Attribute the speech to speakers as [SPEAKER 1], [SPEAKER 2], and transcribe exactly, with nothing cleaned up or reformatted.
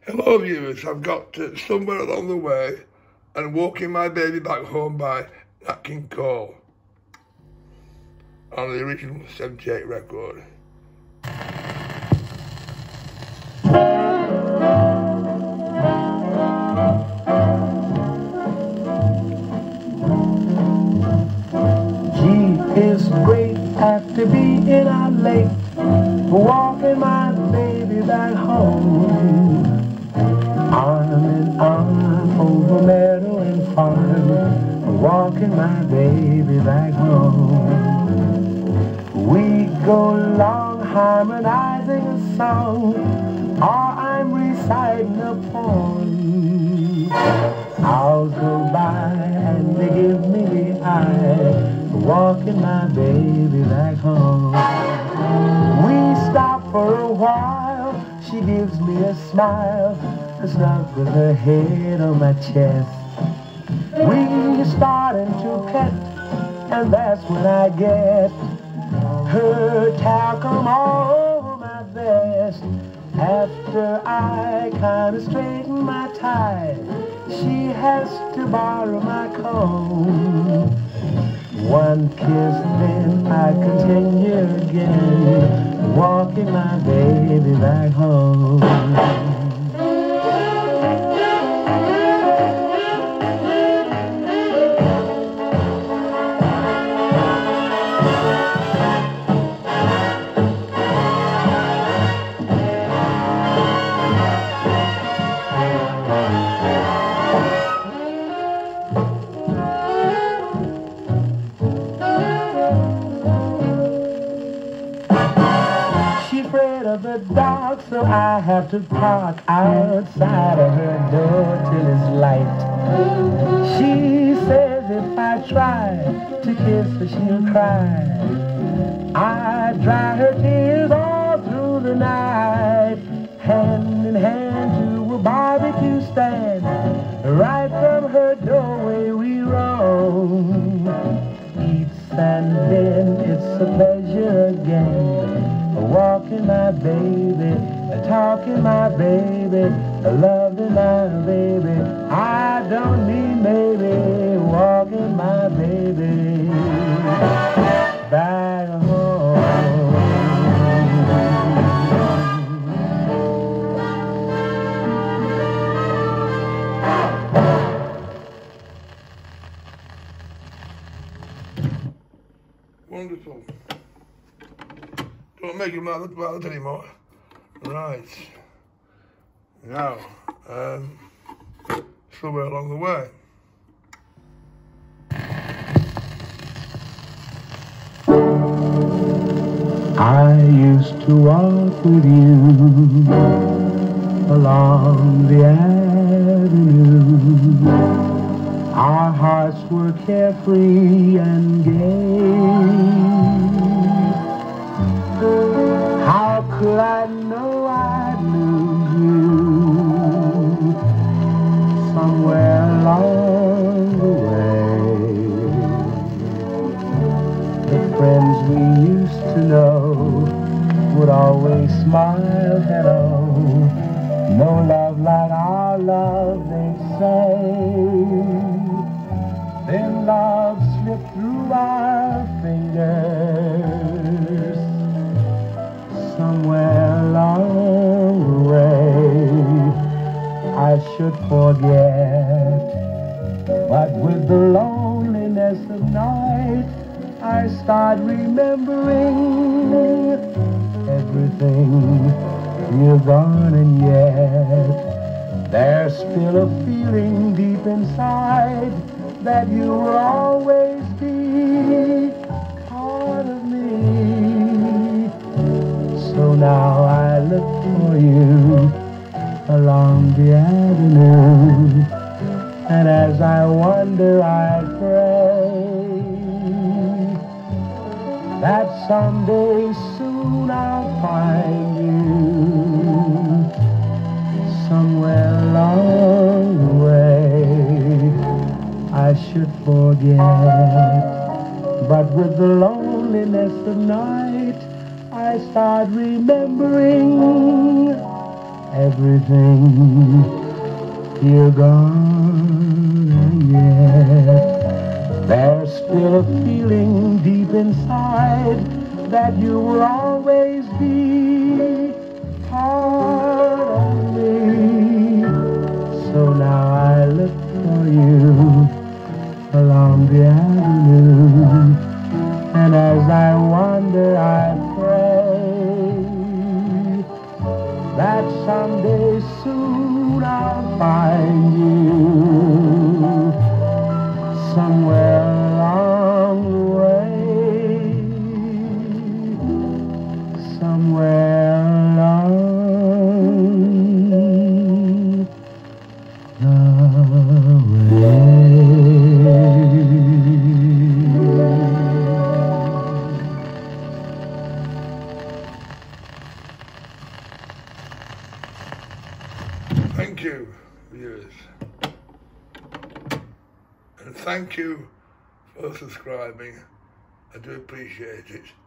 [SPEAKER 1] Hello viewers, I've got to Somewhere Along the Way and Walking My Baby Back Home by Nat King Cole on the original seventy-eight record.
[SPEAKER 2] Gee, it's great after being out late, walking my baby back home. Arm in arm over meadow and farm, walking my baby back home. We go along harmonizing a song, or I'm reciting a poem. Hours go by and they give me the eye, walking my baby back home. We stop for a while, she gives me a smile, snuggles her head on my chest. We starting to pet, and that's when I get her talcum all over my vest. After I kind of straighten my tie, she has to borrow my comb. One kiss, then I continue again, walking my baby back home. Of the dark, so I have to park outside of her door till it's light. She says if I try to kiss her, she'll cry. I dry her tears all through the night. Hand in hand to a barbecue stand, right from her doorway we roam. Eats and then it's a pleasure again, walking my baby, talking my baby, loving my baby. I don't need maybe, walking my baby back home.
[SPEAKER 1] Wonderful. Don't make him like that anymore. Right. Now, um, Somewhere Along the Way.
[SPEAKER 2] I used to walk with you along the avenue. Our hearts were carefree and gay. How could I know I'd lose you somewhere along the way? The friends we used to know would always smile hello. No love like our love, they say. Then love slipped through our fingers somewhere along the way. I should forget, but with the loneliness of night, I start remembering everything. You're gone, and yet there's still a feeling deep inside that you will always be part of me. So now I look for you along the avenue, and as I wonder I pray that someday soon I'll find you somewhere along the way. I should forget, but with the loneliness of night, I start remembering everything. You're gone, and yet there's still a feeling deep inside that you will always be part of me. So now I look for you along the avenue, and as I wander I pray that someday soon I'll find you somewhere along the way, somewhere along the way.
[SPEAKER 1] Thank you, viewers, and thank you for subscribing. I do appreciate it.